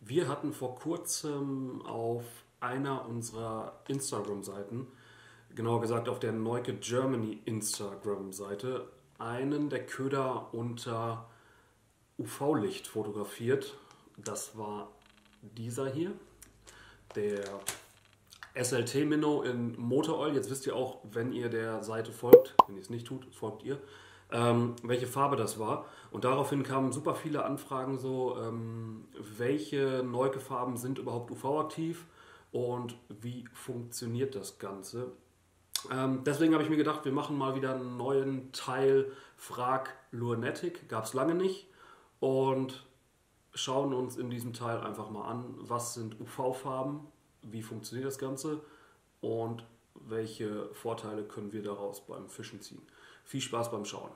Wir hatten vor kurzem auf einer unserer Instagram-Seiten, genauer gesagt auf der Neuke Germany Instagram-Seite, einen der Köder unter UV-Licht fotografiert. Das war dieser hier, der SLT Minnow in Motor Oil. Jetzt wisst ihr auch, wenn ihr der Seite folgt, wenn ihr es nicht tut, folgt ihr, welche Farbe das war. Und daraufhin kamen super viele Anfragen so, welche Neuke-Farben sind überhaupt UV-aktiv und wie funktioniert das Ganze. Deswegen habe ich mir gedacht, wir machen mal wieder einen neuen Teil Frag Lunatic, gab es lange nicht, und schauen uns in diesem Teil einfach mal an, was sind UV-Farben, wie funktioniert das Ganze und welche Vorteile können wir daraus beim Fischen ziehen. Viel Spaß beim Schauen.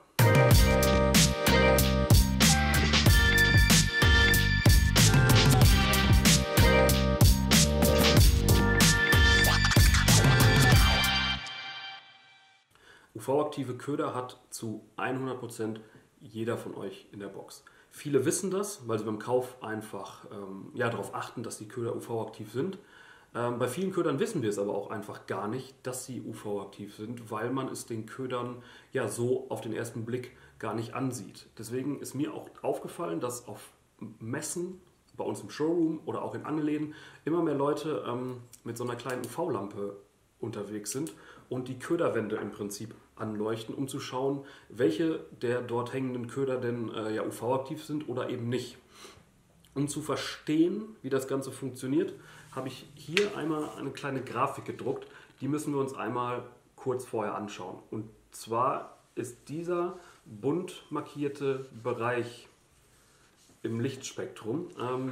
UV-aktive Köder hat zu 100% jeder von euch in der Box. Viele wissen das, weil sie beim Kauf einfach darauf achten, dass die Köder UV-aktiv sind. Bei vielen Ködern wissen wir es aber auch einfach gar nicht, dass sie UV-aktiv sind, weil man es den Ködern ja so auf den ersten Blick gar nicht ansieht. Deswegen ist mir auch aufgefallen, dass auf Messen, bei uns im Showroom oder auch in Angelläden immer mehr Leute mit so einer kleinen UV-Lampe unterwegs sind und die Köderwände im Prinzip anleuchten, um zu schauen, welche der dort hängenden Köder denn UV-aktiv sind oder eben nicht. Um zu verstehen, wie das Ganze funktioniert, habe ich hier einmal eine kleine Grafik gedruckt. Die müssen wir uns einmal kurz vorher anschauen. Und zwar ist dieser bunt markierte Bereich im Lichtspektrum,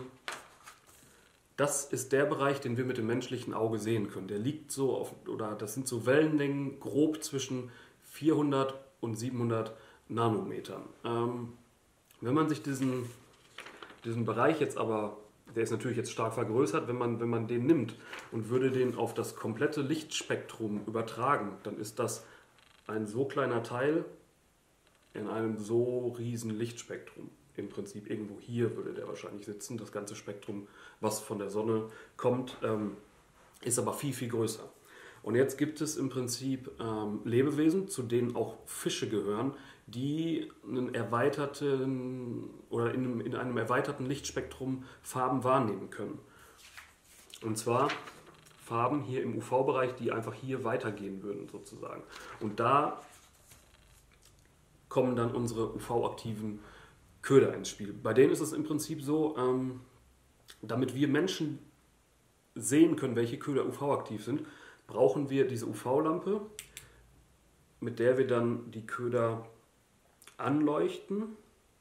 das ist der Bereich, den wir mit dem menschlichen Auge sehen können. Der liegt so auf, oder das sind so Wellenlängen grob zwischen 400 und 700 Nanometern. Wenn man sich diesen Bereich jetzt aber, der ist natürlich jetzt stark vergrößert, wenn man den nimmt und würde den auf das komplette Lichtspektrum übertragen, dann ist das ein so kleiner Teil in einem so riesen Lichtspektrum. Im Prinzip irgendwo hier würde der wahrscheinlich sitzen. Das ganze Spektrum, was von der Sonne kommt, ist aber viel, viel größer. Und jetzt gibt es im Prinzip Lebewesen, zu denen auch Fische gehören, die einen erweiterten oder in einem erweiterten Lichtspektrum Farben wahrnehmen können. Und zwar Farben hier im UV-Bereich, die einfach hier weitergehen würden sozusagen. Und da kommen dann unsere UV-aktiven Köder ins Spiel. Bei denen ist es im Prinzip so, damit wir Menschen sehen können, welche Köder UV-aktiv sind, brauchen wir diese UV-Lampe, mit der wir dann die Köder anleuchten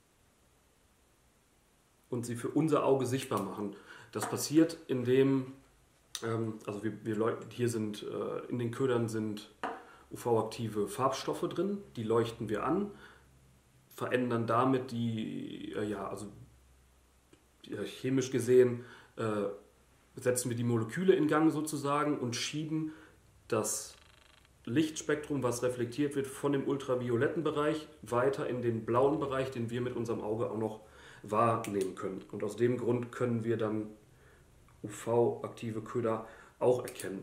und sie für unser Auge sichtbar machen. Das passiert, indem, hier sind in den Ködern sind UV-aktive Farbstoffe drin, die leuchten wir an, verändern damit chemisch gesehen setzen wir die Moleküle in Gang sozusagen und schieben das Lichtspektrum, was reflektiert wird, von dem ultravioletten Bereich weiter in den blauen Bereich, den wir mit unserem Auge auch noch wahrnehmen können. Und aus dem Grund können wir dann UV-aktive Köder auch erkennen.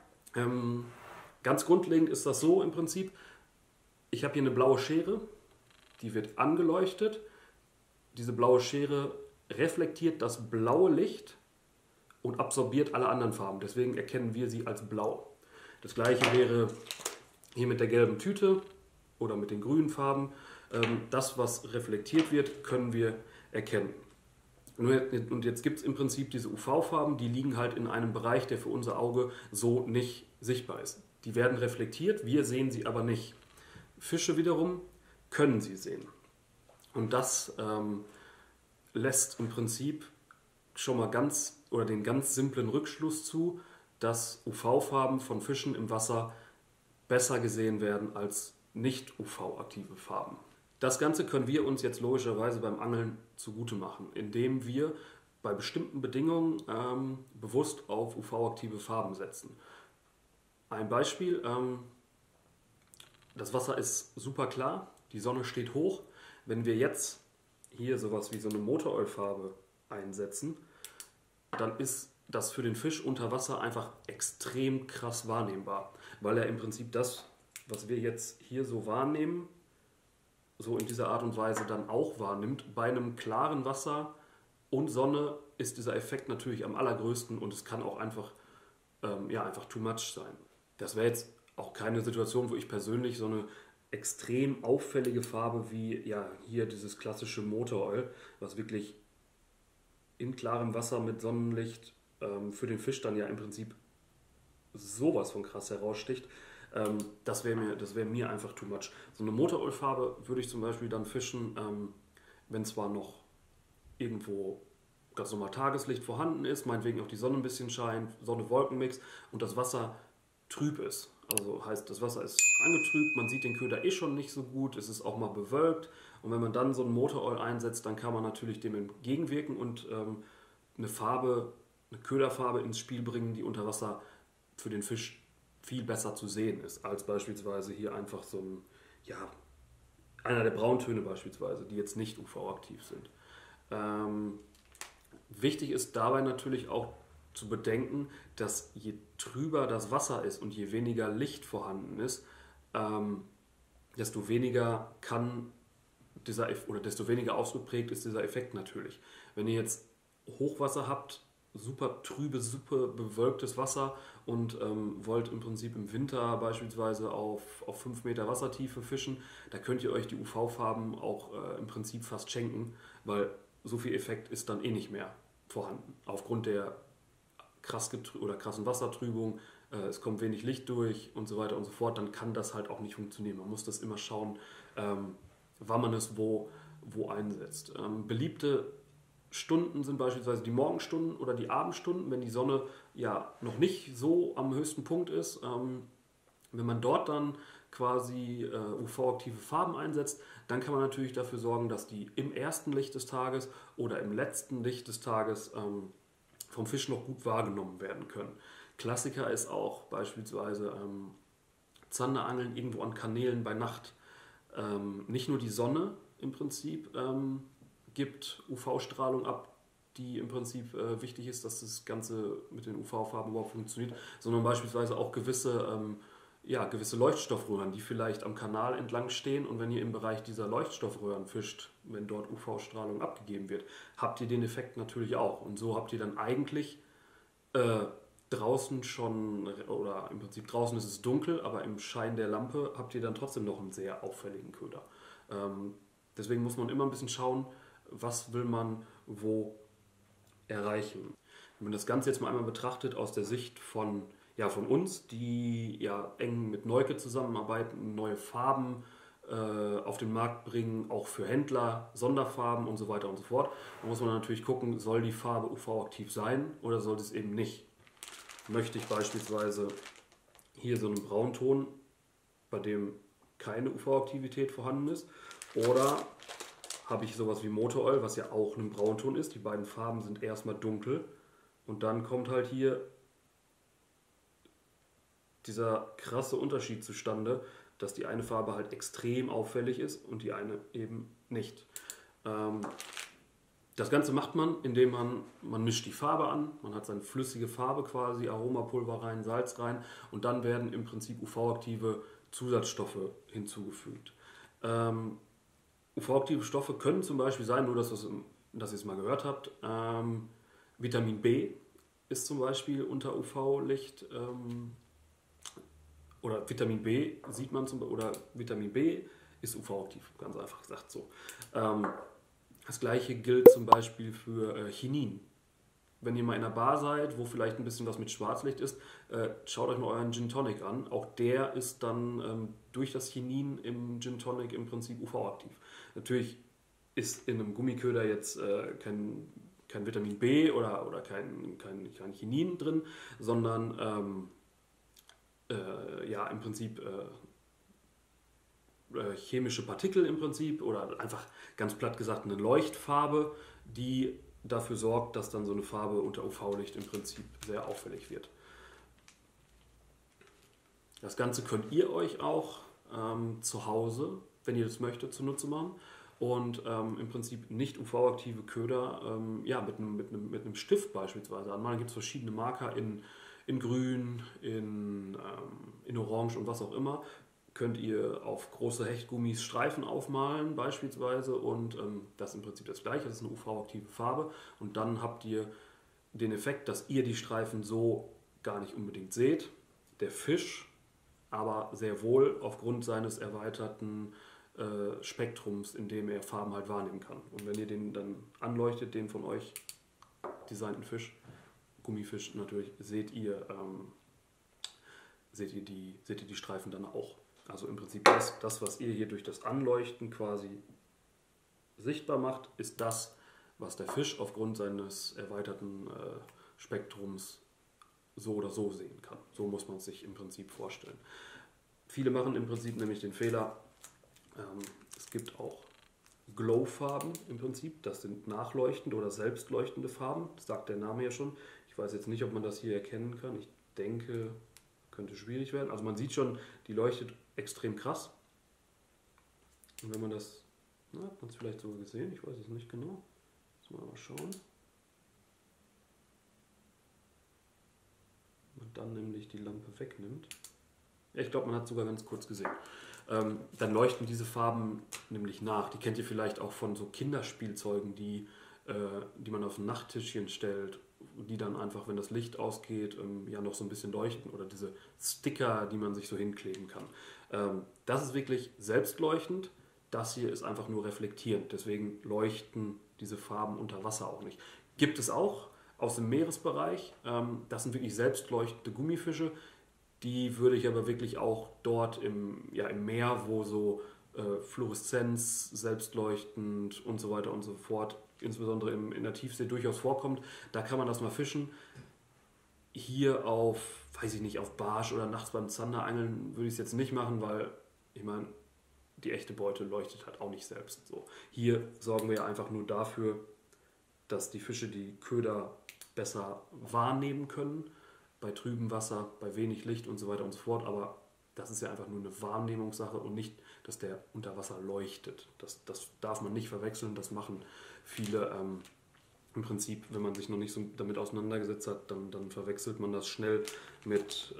Ganz grundlegend ist das so im Prinzip, ich habe hier eine blaue Schere, die wird angeleuchtet, diese blaue Schere reflektiert das blaue Licht und absorbiert alle anderen Farben. Deswegen erkennen wir sie als blau. Das gleiche wäre hier mit der gelben Tüte oder mit den grünen Farben. Das, was reflektiert wird, können wir erkennen. Und jetzt gibt es im Prinzip diese UV-Farben, die liegen halt in einem Bereich, der für unser Auge so nicht sichtbar ist. Die werden reflektiert, wir sehen sie aber nicht. Fische wiederum können sie sehen. Und das lässt im Prinzip schon mal den ganz simplen Rückschluss zu, dass UV-Farben von Fischen im Wasser besser gesehen werden als nicht UV-aktive Farben. Das Ganze können wir uns jetzt logischerweise beim Angeln zugute machen, indem wir bei bestimmten Bedingungen bewusst auf UV-aktive Farben setzen. Ein Beispiel, das Wasser ist super klar, die Sonne steht hoch. Wenn wir jetzt hier sowas wie so eine Motorölfarbe einsetzen, dann ist das für den Fisch unter Wasser einfach extrem krass wahrnehmbar, weil er im Prinzip das, was wir jetzt hier so wahrnehmen, so in dieser Art und Weise dann auch wahrnimmt. Bei einem klaren Wasser und Sonne ist dieser Effekt natürlich am allergrößten und es kann auch einfach, einfach too much sein. Das wäre jetzt auch keine Situation, wo ich persönlich so eine extrem auffällige Farbe wie hier dieses klassische Motor Oil, was wirklich in klarem Wasser mit Sonnenlicht für den Fisch dann ja im Prinzip sowas von krass heraussticht. Das wär mir einfach too much. So eine Motorölfarbe würde ich zum Beispiel dann fischen, wenn zwar noch irgendwo ganz normal Tageslicht vorhanden ist, meinetwegen auch die Sonne ein bisschen scheint, Sonne-Wolken-Mix und das Wasser trüb ist. Also heißt, das Wasser ist angetrübt, man sieht den Köder eh schon nicht so gut, es ist auch mal bewölkt und wenn man dann so ein Motoröl einsetzt, dann kann man natürlich dem entgegenwirken und eine Köderfarbe ins Spiel bringen, die unter Wasser für den Fisch viel besser zu sehen ist, als beispielsweise hier einfach so einer der Brauntöne beispielsweise, die jetzt nicht UV-aktiv sind. Wichtig ist dabei natürlich auch zu bedenken, dass je trüber das Wasser ist und je weniger Licht vorhanden ist, desto weniger desto weniger ausgeprägt ist dieser Effekt natürlich. Wenn ihr jetzt Hochwasser habt, super trübe, super bewölktes Wasser und wollt im Prinzip im Winter beispielsweise auf 5 Meter Wassertiefe fischen, da könnt ihr euch die UV-Farben auch im Prinzip fast schenken, weil so viel Effekt ist dann eh nicht mehr vorhanden. Aufgrund der krassen Wassertrübung, es kommt wenig Licht durch und so weiter und so fort, dann kann das halt auch nicht funktionieren. Man muss das immer schauen, wann man es wo einsetzt. Beliebte Stunden sind beispielsweise die Morgenstunden oder die Abendstunden, wenn die Sonne ja noch nicht so am höchsten Punkt ist. Wenn man dort dann quasi UV-aktive Farben einsetzt, dann kann man natürlich dafür sorgen, dass die im ersten Licht des Tages oder im letzten Licht des Tages vom Fisch noch gut wahrgenommen werden können. Klassiker ist auch beispielsweise Zanderangeln irgendwo an Kanälen bei Nacht. Nicht nur die Sonne im Prinzip gibt UV-Strahlung ab, die im Prinzip wichtig ist, dass das Ganze mit den UV-Farben überhaupt funktioniert, sondern beispielsweise auch gewisse Leuchtstoffröhren, die vielleicht am Kanal entlang stehen und wenn ihr im Bereich dieser Leuchtstoffröhren fischt, wenn dort UV-Strahlung abgegeben wird, habt ihr den Effekt natürlich auch. Und so habt ihr dann eigentlich draußen schon, oder im Prinzip draußen ist es dunkel, aber im Schein der Lampe habt ihr dann trotzdem noch einen sehr auffälligen Köder. Deswegen muss man immer ein bisschen schauen, was will man wo erreichen. Wenn man das Ganze jetzt mal einmal betrachtet aus der Sicht von uns, die ja eng mit Neuke zusammenarbeiten, neue Farben auf den Markt bringen, auch für Händler, Sonderfarben und so weiter und so fort. Da muss man natürlich gucken, soll die Farbe UV-aktiv sein oder soll es eben nicht. Möchte ich beispielsweise hier so einen Braunton, bei dem keine UV-Aktivität vorhanden ist, oder habe ich sowas wie Motor Oil, was ja auch ein Braunton ist. Die beiden Farben sind erstmal dunkel und dann kommt halt hier dieser krasse Unterschied zustande, dass die eine Farbe halt extrem auffällig ist und die eine eben nicht. Das Ganze macht man, indem man mischt die Farbe an, man hat seine flüssige Farbe quasi, Aromapulver rein, Salz rein und dann werden im Prinzip UV-aktive Zusatzstoffe hinzugefügt. UV-aktive Stoffe können zum Beispiel sein, nur dass ihr es mal gehört habt, Vitamin B ist zum Beispiel unter UV-Licht oder Vitamin B sieht man oder Vitamin B ist UV-aktiv, ganz einfach gesagt so. Das gleiche gilt zum Beispiel für Chinin. Wenn ihr mal in einer Bar seid, wo vielleicht ein bisschen was mit Schwarzlicht ist, schaut euch mal euren Gin Tonic an. Auch der ist dann durch das Chinin im Gin Tonic im Prinzip UV-aktiv. Natürlich ist in einem Gummiköder jetzt kein Vitamin B oder kein Chinin drin, sondern im Prinzip chemische Partikel im Prinzip oder einfach ganz platt gesagt eine Leuchtfarbe, die dafür sorgt, dass dann so eine Farbe unter UV-Licht im Prinzip sehr auffällig wird. Das Ganze könnt ihr euch auch zu Hause, wenn ihr das möchtet, zunutze machen. und im Prinzip nicht UV-aktive Köder ja, mit einem Stift beispielsweise anmalen. Da gibt es verschiedene Marker in Grün, in Orange und was auch immer. Könnt ihr auf große Hechtgummis Streifen aufmalen beispielsweise und das ist im Prinzip das gleiche, das ist eine UV-aktive Farbe und dann habt ihr den Effekt, dass ihr die Streifen so gar nicht unbedingt seht, der Fisch aber sehr wohl aufgrund seines erweiterten Spektrums, in dem er Farben halt wahrnehmen kann. Und wenn ihr den dann anleuchtet, den von euch designten Fisch, Gummifisch natürlich, seht ihr die Streifen dann auch. Also im Prinzip das, was ihr hier durch das Anleuchten quasi sichtbar macht, ist das, was der Fisch aufgrund seines erweiterten Spektrums so oder so sehen kann. So muss man es sich im Prinzip vorstellen. Viele machen im Prinzip nämlich den Fehler, es gibt auch Glow-Farben im Prinzip, das sind nachleuchtende oder selbstleuchtende Farben, das sagt der Name ja schon. Ich weiß jetzt nicht, ob man das hier erkennen kann, ich denke, könnte schwierig werden. Also man sieht schon, die leuchtet extrem krass. Und wenn man das, hat man es vielleicht sogar gesehen, ich weiß es nicht genau. Muss man mal schauen. Und dann nämlich die Lampe wegnimmt. Ja, ich glaube, man hat es sogar ganz kurz gesehen. Dann leuchten diese Farben nämlich nach. Die kennt ihr vielleicht auch von so Kinderspielzeugen, die man auf ein Nachttischchen stellt, die dann einfach, wenn das Licht ausgeht, ja noch so ein bisschen leuchten. Oder diese Sticker, die man sich so hinkleben kann. Das ist wirklich selbstleuchtend. Das hier ist einfach nur reflektierend. Deswegen leuchten diese Farben unter Wasser auch nicht. Gibt es auch aus dem Meeresbereich. Das sind wirklich selbstleuchtende Gummifische. Die würde ich aber wirklich auch dort im Meer, wo so Fluoreszenz, selbstleuchtend und so weiter und so fort, insbesondere in der Tiefsee durchaus vorkommt, da kann man das mal fischen. Hier auf, weiß ich nicht, auf Barsch oder nachts beim Zanderangeln würde ich es jetzt nicht machen, weil, ich meine, die echte Beute leuchtet halt auch nicht selbst. So. Hier sorgen wir ja einfach nur dafür, dass die Fische die Köder besser wahrnehmen können, bei trübem Wasser, bei wenig Licht und so weiter und so fort, aber das ist ja einfach nur eine Wahrnehmungssache und nicht, dass der unter Wasser leuchtet. Das darf man nicht verwechseln, das machen viele im Prinzip, wenn man sich noch nicht so damit auseinandergesetzt hat, dann verwechselt man das schnell mit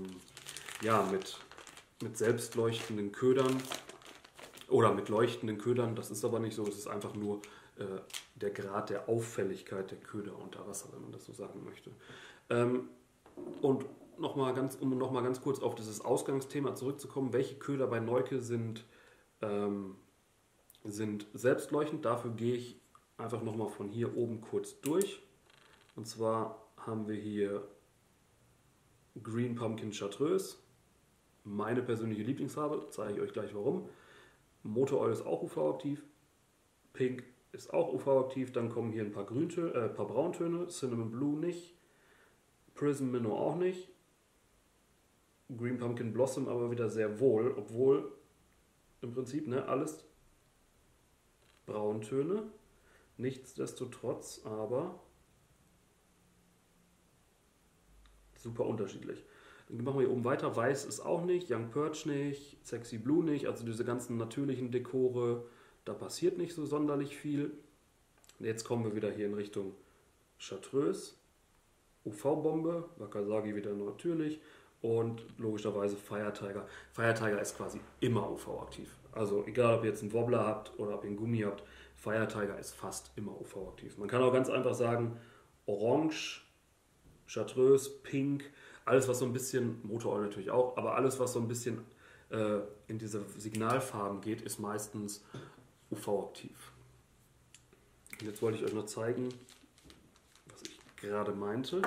selbstleuchtenden Ködern oder mit leuchtenden Ködern. Das ist aber nicht so, es ist einfach nur der Grad der Auffälligkeit der Köder unter Wasser, wenn man das so sagen möchte. Und um noch mal ganz kurz auf dieses Ausgangsthema zurückzukommen, welche Köder bei Neuke sind selbstleuchtend. Dafür gehe ich einfach noch mal von hier oben kurz durch. Und zwar haben wir hier Green Pumpkin Chartreuse, meine persönliche Lieblingsfarbe, zeige ich euch gleich warum. Motor Oil ist auch UV-aktiv, Pink ist auch UV-aktiv, dann kommen hier ein paar Brauntöne, Cinnamon Blue nicht, Prism Minnow auch nicht, Green Pumpkin Blossom aber wieder sehr wohl, obwohl im Prinzip alles Brauntöne, nichtsdestotrotz aber super unterschiedlich. Dann machen wir hier oben weiter, Weiß ist auch nicht, Young Perch nicht, Sexy Blue nicht, also diese ganzen natürlichen Dekore, da passiert nicht so sonderlich viel. Jetzt kommen wir wieder hier in Richtung Chartreuse. UV-Bombe, Wakasagi wieder natürlich und logischerweise Fire Tiger. Fire Tiger ist quasi immer UV-aktiv. Also egal, ob ihr jetzt einen Wobbler habt oder ob ihr einen Gummi habt, Fire Tiger ist fast immer UV-aktiv. Man kann auch ganz einfach sagen, Orange, Chartreuse, Pink, alles was so ein bisschen, Motor Oil natürlich auch, aber alles was so ein bisschen in diese Signalfarben geht, ist meistens UV-aktiv. Und jetzt wollte ich euch noch zeigen, gerade meinte,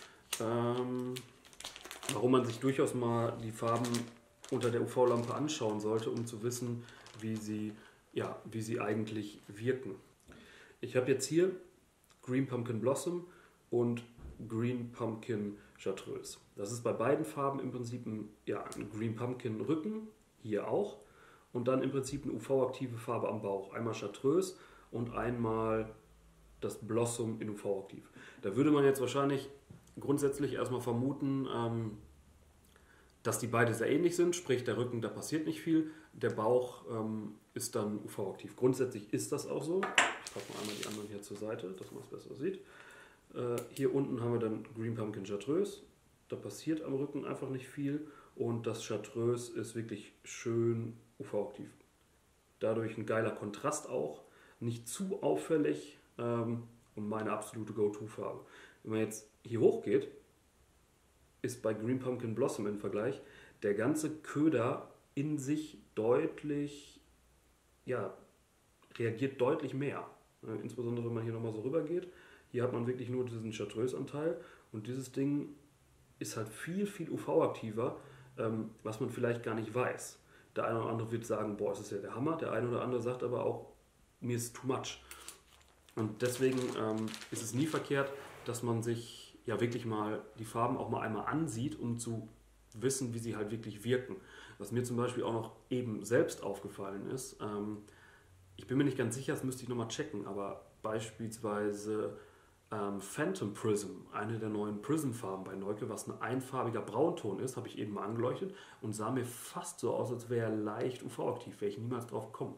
warum man sich durchaus mal die Farben unter der UV-Lampe anschauen sollte, um zu wissen, wie sie eigentlich wirken. Ich habe jetzt hier Green Pumpkin Blossom und Green Pumpkin Chartreuse. Das ist bei beiden Farben im Prinzip ein Green Pumpkin Rücken, hier auch, und dann im Prinzip eine UV-aktive Farbe am Bauch. Einmal Chartreuse und einmal das Blossom in UV-aktiv. Da würde man jetzt wahrscheinlich grundsätzlich erstmal vermuten, dass die beide sehr ähnlich sind, sprich der Rücken, da passiert nicht viel, der Bauch ist dann UV-aktiv. Grundsätzlich ist das auch so. Ich packe mal einmal die anderen hier zur Seite, dass man es besser sieht. Hier unten haben wir dann Green Pumpkin Chartreuse. Da passiert am Rücken einfach nicht viel und das Chartreuse ist wirklich schön UV-aktiv. Dadurch ein geiler Kontrast auch, nicht zu auffällig und meine absolute Go-To-Farbe. Wenn man jetzt hier hoch geht, ist bei Green Pumpkin Blossom im Vergleich der ganze Köder in sich deutlich, ja, reagiert deutlich mehr. Insbesondere wenn man hier nochmal so rüber geht. Hier hat man wirklich nur diesen Chartreuse-Anteil und dieses Ding ist halt viel, viel UV-aktiver, was man vielleicht gar nicht weiß. Der eine oder andere wird sagen, boah, das ist ja der Hammer. Der eine oder andere sagt aber auch, mir ist too much. Und deswegen ist es nie verkehrt, dass man sich ja wirklich mal die Farben auch mal einmal ansieht, um zu wissen, wie sie halt wirklich wirken. Was mir zum Beispiel auch noch eben selbst aufgefallen ist, ich bin mir nicht ganz sicher, das müsste ich nochmal checken, aber beispielsweise Phantom Prism, eine der neuen Prism-Farben bei Neuke, was ein einfarbiger Braunton ist, habe ich eben mal angeleuchtet und sah mir fast so aus, als wäre er leicht UV-aktiv, wäre ich niemals drauf gekommen.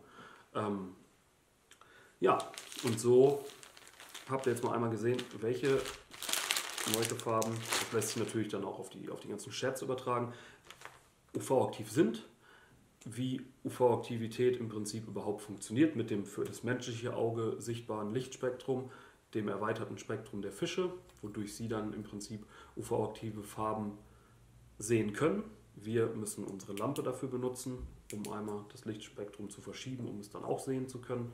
Ja, und so habt ihr jetzt mal einmal gesehen, welche Neuke-Farben, das lässt sich natürlich dann auch auf die ganzen Shades übertragen, UV-aktiv sind, wie UV-Aktivität im Prinzip überhaupt funktioniert mit dem für das menschliche Auge sichtbaren Lichtspektrum, dem erweiterten Spektrum der Fische, wodurch sie dann im Prinzip UV-aktive Farben sehen können. Wir müssen unsere Lampe dafür benutzen, um einmal das Lichtspektrum zu verschieben, um es dann auch sehen zu können.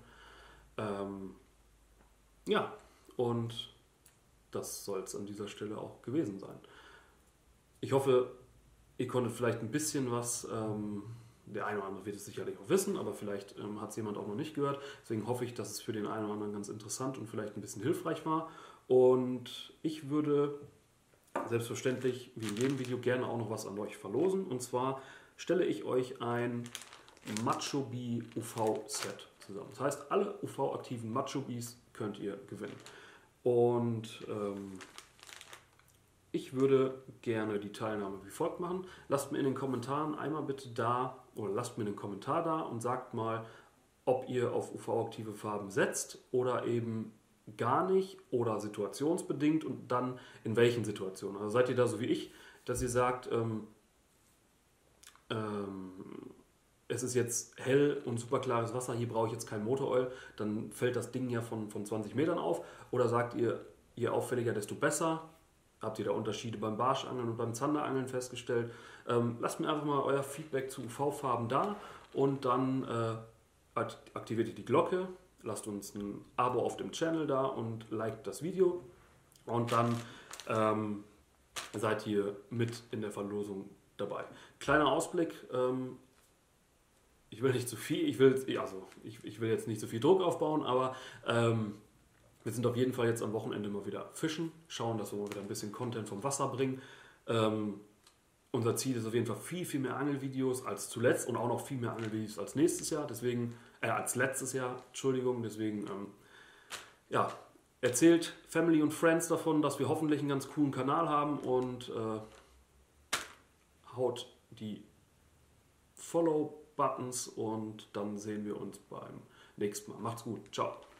Ja, und das soll es an dieser Stelle auch gewesen sein. Ich hoffe, ihr konntet vielleicht ein bisschen was, der eine oder andere wird es sicherlich auch wissen, aber vielleicht hat es jemand auch noch nicht gehört. Deswegen hoffe ich, dass es für den einen oder anderen ganz interessant und vielleicht ein bisschen hilfreich war. Und ich würde selbstverständlich, wie in jedem Video, gerne auch noch was an euch verlosen. Und zwar stelle ich euch ein Macho-Bee UV-Set zusammen. Das heißt, alle UV-aktiven Macho-Bees könnt ihr gewinnen. Und ich würde gerne die Teilnahme wie folgt machen. Lasst mir in den Kommentaren einmal bitte da, oder lasst mir einen Kommentar da und sagt mal, ob ihr auf UV-aktive Farben setzt oder eben gar nicht oder situationsbedingt und dann in welchen Situationen. Also seid ihr da so wie ich, dass ihr sagt, es ist jetzt hell und super klares Wasser, hier brauche ich jetzt kein Motoröl, dann fällt das Ding ja von 20 Metern auf. Oder sagt ihr, je auffälliger, desto besser? Habt ihr da Unterschiede beim Barschangeln und beim Zanderangeln festgestellt? Lasst mir einfach mal euer Feedback zu UV-Farben da und dann aktiviert ihr die Glocke, lasst uns ein Abo auf dem Channel da und liked das Video und dann seid ihr mit in der Verlosung dabei. Kleiner Ausblick, ich will nicht zu viel, ich will jetzt nicht so viel Druck aufbauen, aber wir sind auf jeden Fall jetzt am Wochenende mal wieder fischen, schauen, dass wir mal wieder ein bisschen Content vom Wasser bringen. Unser Ziel ist auf jeden Fall viel, viel mehr Angelvideos als zuletzt und auch noch viel mehr Angelvideos als nächstes Jahr, als letztes Jahr, Entschuldigung, deswegen ja, erzählt Family und Friends davon, dass wir hoffentlich einen ganz coolen Kanal haben und haut die Follow-Buttons und dann sehen wir uns beim nächsten Mal. Macht's gut, ciao.